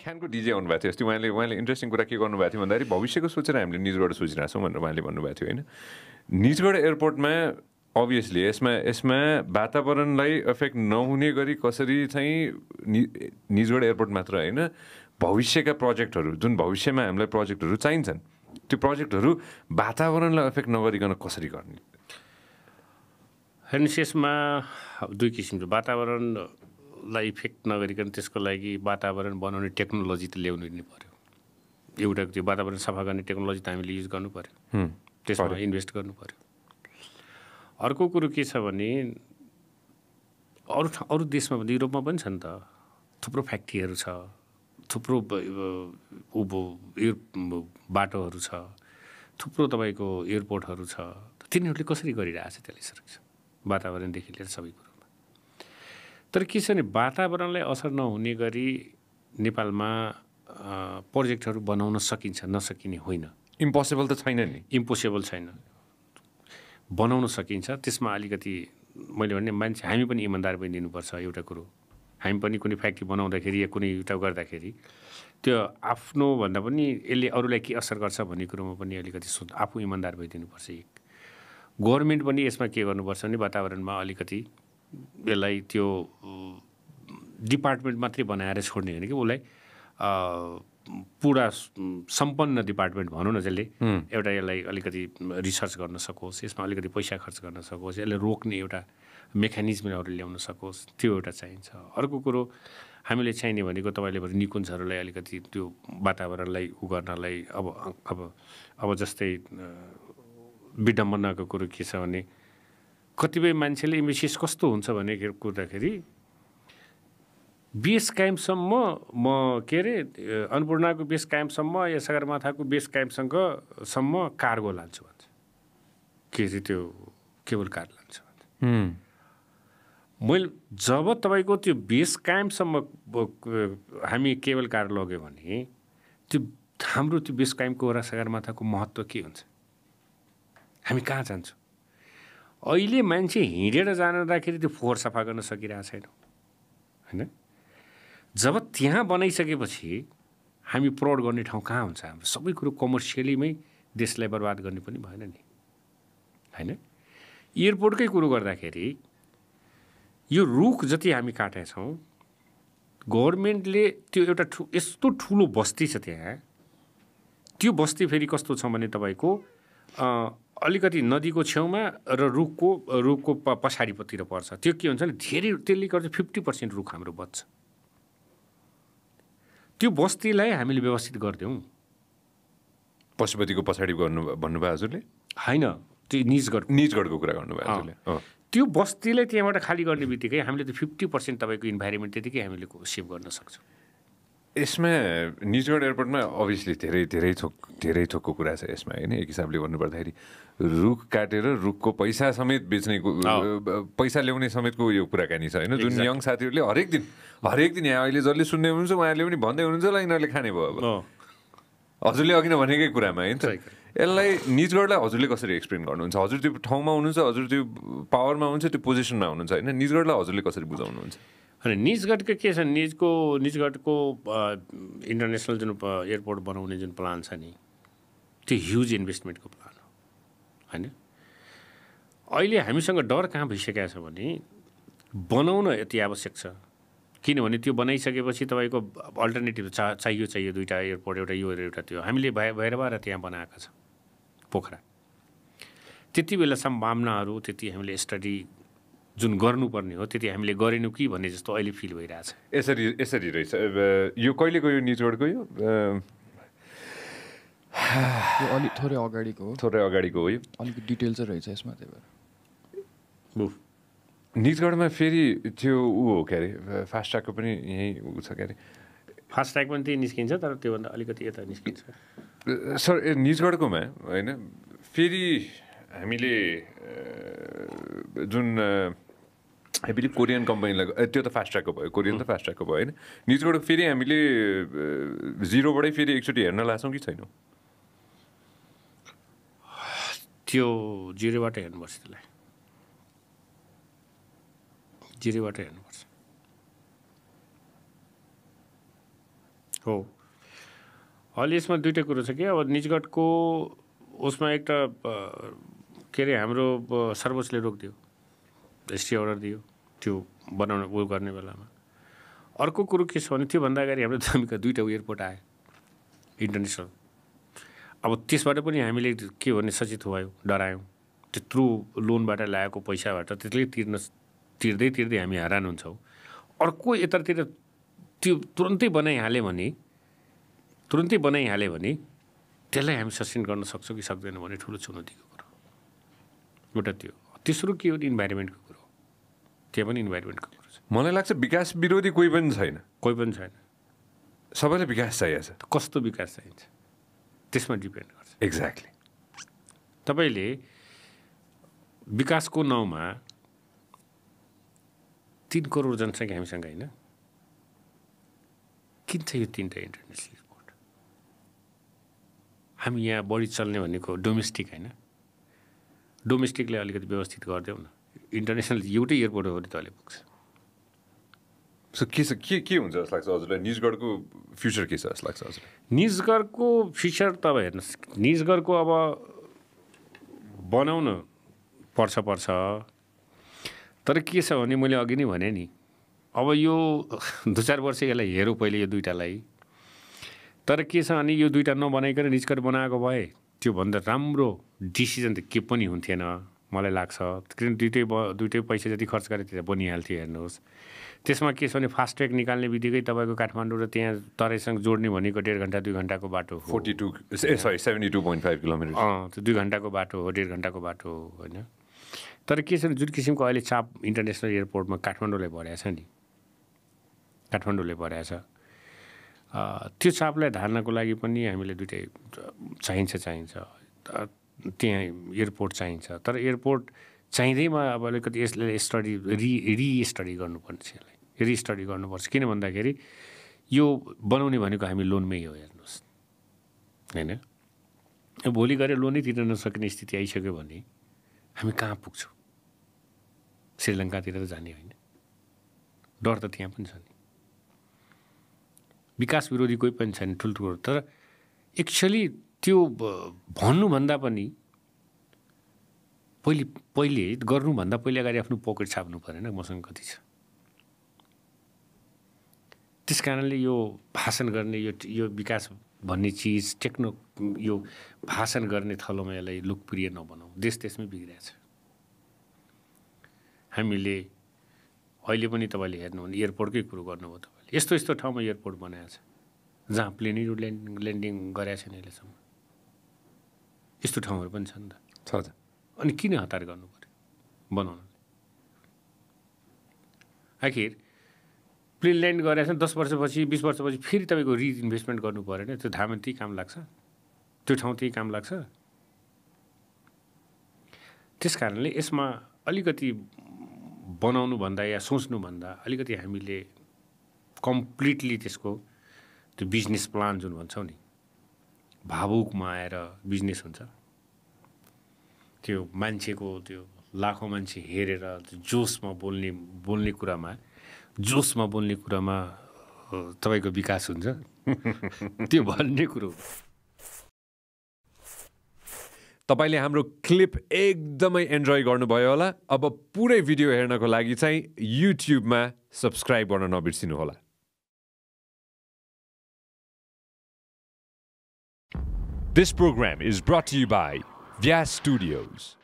खानको डिजे आउनुभएको थियो अस्ति उहाँले इन्ट्रेस्टिङ कुरा के गर्नुभएको थियो भन्दाखेरि भविष्यको सोचेर हामीले निजगढ सोचिरहेको छौँ भनेर उहाँले भन्नुभएको थियो होइन निजगढ एयरपोर्टमा अभियसली यसमा वातावरणलाई एफेक्ट नहुने गरी कसरी चाहिँ निजगढ एयरपोर्ट मात्र होइन भविष्यका प्रोजेक्टहरू जुन भविष्यमा हामीलाई प्रोजेक्टहरू चाहिन्छन् त्यो प्रोजेक्टहरू वातावरणलाई एफेक्ट नगरिकन कसरी गर्ने हेर्नुहोस् यसमा दुई किसिमको वातावरणलाई इफेक्ट नगरिकन त्यसको लागि वातावरण बनाउने टेक्नोलोजी त ल्याउनु नै पर्यो एउटा त्यो वातावरण सफा गर्ने टेक्नोलोजी त हामीले युज गर्नु पर्यो त्यसमा इन्भेस्ट गर्नु पर्यो अर्को कुरो के छ भने अरू देशमा पनि युरोपमा पनि छ नि त थुप्रो फ्याक्ट्रीहरू छ थुप्रो बाटोहरू छ थुप्रो तपाईँको एयरपोर्टहरू छ तिनीहरूले कसरी गरिरहेछ त्यसले सुरक्षा वातावरणदेखि लिएर सबै कुरोमा तर के छ भने वातावरणलाई असर नहुने गरी नेपालमा प्रोजेक्टहरू बनाउन सकिन्छ नसकिने होइन इम्पोसिबल त छैन नि इम्पोसिबल छैन बनाउन सकिन्छ त्यसमा अलिकति मैले भने मान्छे हामी पनि इमान्दार पनि दिनुपर्छ एउटा कुरो हामी पनि कुनै फ्याक्ट्री बनाउँदाखेरि या कुनै एउटा गर्दाखेरि त्यो आफ्नो भन्दा पनि यसले अरूलाई के असर गर्छ भन्ने कुरोमा पनि अलिकति आफू इमान्दार भइदिनुपर्छ एक गभर्मेन्ट पनि यसमा के गर्नुपर्छ भने वातावरणमा अलिकति यसलाई त्यो डिपार्टमेन्ट मात्रै बनाएर छोड्ने होइन कि उसलाई पुरा सम्पन्न डिपार्टमेन्ट भनौँ न जसले एउटा यसलाई अलिकति रिसर्च गर्न सकोस् यसमा अलिकति पैसा खर्च गर्न सकोस् यसलाई रोक्ने एउटा मेकानिजमहरू ल्याउन सकोस् त्यो एउटा चाहिन्छ अर्को कुरो हामीले चाहिने भनेको तपाईँले भने निकुञ्जहरूलाई अलिकति त्यो वातावरणलाई गर्नलाई अब जस्तै विडम्बनाको कुरो के छ भने कतिपय मान्छेले इम्बिसियस कस्तो हुन्छ भने कुर्दाखेरि बेस क्याम्पसम्म म के अरे अन्नपूर्णाको बेस क्याम्पसम्म या सगरमाथाको बेस क्याम्पसम्म कार्गो लान्छु भन्छ के अरे त्यो केबल कार लान्छु भन्छ मैले जब तपाईँको त्यो बेस क्याम्पसम्म हामी केबल कार लग्यो भने त्यो हाम्रो त्यो बेस क्याम्पको र सगरमाथाको महत्त्व के हुन्छ हामी कहाँ जान्छौँ अहिले मान्छे हिँडेर जाँदाखेरि त्यो फोहोर सफा गर्न सकिरहेको छैनौँ होइन जब त्यहाँ बनाइसकेपछि हामी प्रौड गर्ने ठाउँ कहाँ हुन्छ हाम्रो सबै कुरो कमर्सियलीमै देशलाई बर्बाद गर्ने पनि भएन नि होइन एयरपोर्टकै कुरो गर्दाखेरि यो रुख जति हामी काटेका छौँ गभर्मेन्टले त्यो एउटा यस्तो ठुलो बस्ती छ त्यहाँ त्यो बस्ती फेरि कस्तो छ भने तपाईँको अलिकति नदीको छेउमा र रुखको पछाडितिर पर्छ त्यो के हुन्छ भने धेरै त्यसले गर्दा 50% रुख हाम्रो बच्छ त्यो बस्तीलाई हामीले व्यवस्थित गरिदिउँ पशुपतिको पछाडि भन्नुभयो हजुरले होइन त्यो निजगढको कुरा गर्नुभयो हजुरले त्यो बस्तीलाई त्यहाँबाट खाली गर्ने बित्तिकै हामीले त्यो 50% तपाईँको इन्भाइरोमेन्ट त्यतिकै हामीले सेभ गर्न सक्छौँ यसमा निजगढ एयरपोर्टमा अभियसली धेरै थोकको कुरा छ यसमा होइन एक हिसाबले भन्नुपर्दाखेरि रुख काटेर रुखको पैसा समेत बेच्नेको पैसा ल्याउने समेतको यो कुराकानी छ होइन जुन यङ साथीहरूले हरेक दिन यहाँ अहिले जसले सुन्दै हुनुहुन्छ उहाँहरूले पनि भन्दै हुनुहुन्छ होला यिनीहरूले खाने भयो अब हजुरले अघि नभनेकै कुरामा होइन यसलाई निजगढलाई हजुरले कसरी एक्सप्लेन गर्नुहुन्छ हजुर त्यो ठाउँमा हुनुहुन्छ हजुर त्यो पावरमा हुनुहुन्छ त्यो पोजिसनमा हुनुहुन्छ होइन निजगढलाई हजुरले कसरी बुझाउनुहुन्छ अनि निजगढको के छ निजगढको इन्टरनेसनल जुन एयरपोर्ट बनाउने जुन प्लान छ नि त्यो ह्युज इन्भेस्टमेन्टको प्लान हो होइन अहिले हामीसँग डर कहाँ भइसकेको छ भने बनाउन यति आवश्यक छ किनभने त्यो बनाइसकेपछि तपाईँको अल्टरनेटिभ चाहियो दुईवटा एयरपोर्ट एउटा यो एउटा त्यो हामीले भएर त्यहाँ बनाएका छ पोखरा त्यति बेला सम्भावनाहरू त्यति हामीले स्टडी जुन गर्नुपर्ने हो त्यति हामीले गरेनौँ कि भन्ने जस्तो अहिले फिल भइरहेछ यसरी रहेछ यो कहिले गयो निजगढको यो अलि थोरै अगाडिको हो यो अलिक डिटेल चाहिँ रहेछ यसमा त्यही भएर निजगढमा फेरि त्यो हो के अरे फास्ट ट्र्याकको पनि यहीँ ऊ छ के अरे फास्ट ट्र्याक पनि त्यही निस्किन्छ तर त्योभन्दा अलिकति यता निस्किन्छ सर निजगढकोमा होइन फेरि हामीले जुन आई बिलिभ कोरियन कम्पनीलाई त्यो त फास्ट ट्र्याकको भयो कोरियन त फास्ट ट्र्याकको भयो होइन निजगढको फेरि हामीले जिरोबाटै फेरि एकचोटि हेर्न लाग्छौँ कि छैनौँ त्यो जिरोबाट हेर्नुपर्छ त्यसलाई जिरोबाट हेर्नुपर्छ हो अहिले यसमा दुईवटा कुरो छ कि अब निजगढको उसमा एउटा के अरे हाम्रो सर्वोच्चले रोकिदियो स्टे अर्डर दियो त्यो बनाउन उ गर्ने बेलामा अर्को कुरो के छ भने त्योभन्दा अगाडि हाम्रो दामीका दुईवटा एयरपोर्ट आयो इन्टरनेसनल अब त्यसबाट पनि हामीले के भने सचेत भयौँ डरायौँ त्यत्रो लोनबाट ल्याएको पैसाबाट त्यसले तिर्दै हामी हैरान हुन्छौँ अर्को यतातिर त्यो तुरन्तै बनाइहाल्यो भने त्यसलाई हामी सस्टेन गर्न सक्छौँ कि सक्दैनौँ भने ठुलो चुनौतीको कुरो एउटा त्यो तेस्रो के हो इन्भाइरोमेन्टको कुरो त्यहाँ पनि इन्भाइरोमेन्टको कुरो छ मलाई लाग्छ विकास विरोधी कोही पनि छैन सबैले विकास चाहिएको छ कस्तो विकास चाहिन्छ त्यसमा डिपेन्ड गर्छ एक्ज्याक्टली तपाईँले विकासको नाउँमा 3 करोड जनसङ्ख्या हामीसँग होइन किन छ यो 3टा इन्टरनेसनल एयरपोर्ट हामी यहाँ बढी चल्ने भनेको डोमेस्टिक होइन डोमेस्टिकले अलिकति व्यवस्थित गरिदेऊ न इन्टरनेसनल एउटै एयरपोर्ट हो भने तले पुग्छ सो के हुन्छ जस्तो लाग्छ हजुरलाई निजगढको फ्युचर के छ जस्तो लाग्छ हजुरलाई निजगढको फ्युचर त अब हेर्नुहोस् निजगढको अब बनाउन पर्छ तर के छ भने मैले अघि नै भने नि अब यो 2-4 वर्ष यसलाई हेरौँ पहिले यो दुईटालाई तर के छ भने यो दुईटा नबनाइकन निजगढ बनाएको भए त्योभन्दा राम्रो डिसिजन त के पनि हुन्थेन मलाई लाग्छ किन दुइटै पैसा जति खर्च गरे त्यो बनिहाल्थ्यो हेर्नुहोस् त्यसमा के छ भने फास्ट्याग निकाल्ने बित्तिकै तपाईँको काठमाडौँ र त्यहाँ तराईसँग जोड्ने भनेको 1.5 घन्टा 2 घन्टाको बाटो हो 72.5 किलोमिटर त्यो 2 घन्टाको बाटो हो 1.5 घन्टाको बाटो हो होइन तर के छ भने जुन किसिमको अहिले चाप इन्टरनेसनल एयरपोर्टमा काठमाडौँलाई भर्याछ नि त्यो चापलाई धार्नको लागि पनि हामीले दुइटै चाहिन्छ त्यहाँ एयरपोर्ट चाहिन्छ तर एयरपोर्ट चाहिँदैमा अब अलिकति यसलाई रिस्टडी गर्नुपर्छ रिस्टडी गर्नुपर्छ किन भन्दाखेरि यो बनाउने भनेको हामी लोनमै हो हेर्नुहोस् होइन भोलि गएर लोनै तिर्न नसक्ने स्थिति आइसक्यो भने हामी कहाँ पुग्छौँ श्रीलङ्कातिर त जाने होइन डर त त्यहाँ पनि छ नि विकास विरोधी कोही पनि छैन ठुल्ठुलो तर एक्चुअली त्यो भन्नुभन्दा पनि पहिले गर्नुभन्दा पहिले अगाडि आफ्नो पकेट छाप्नु परेन मसँग कति छ त्यस कारणले यो भाषण गर्ने यो विकास भन्ने चिज यो भाषण गर्ने थलोमा यसलाई लोकप्रिय नबनाऊ देशमै बिग्रिरहेछ हामीले अहिले पनि तपाईँले हेर्नु भने एयरपोर्टकै कुरो गर्नुभयो तपाईँले यस्तो ठाउँमा एयरपोर्ट बनाएको छ जहाँ प्लेनहरू ल्यान्डिङ गरेको छैन अहिलेसम्म यस्तो ठाउँहरू पनि छ नि त अनि किन हतार गर्नु पर्यो बनाउनु आखिर प्लेन ल्यान्ड गरेको छ 10 वर्षपछि 20 वर्षपछि फेरि तपाईँको रिइन्भेस्टमेन्ट गर्नु परेन त्यो ठाउँमा त्यही काम लाग्छ त्यो ठाउँ त्यही काम लाग्छ त्यस कारणले यसमा अलिकति बनाउनुभन्दा या सोच्नुभन्दा अलिकति हामीले कम्प्लिटली त्यसको त्यो बिजनेस प्लान जुन भन्छौँ नि भावुकमा आएर बिजनेस हुन्छ त्यो मान्छेको त्यो लाखौँ मान्छे हेरेर जोसमा बोल्ने कुरामा तपाईँको विकास हुन्छ त्यो भन्ने कुरो तपाईँले हाम्रो क्लिप एकदमै एन्जोय गर्नुभयो होला अब पुरै भिडियो हेर्नको लागि चाहिँ युट्युबमा सब्स्क्राइब गर्न नबिर्सिनु होला This program is brought to you by Vyas Studios.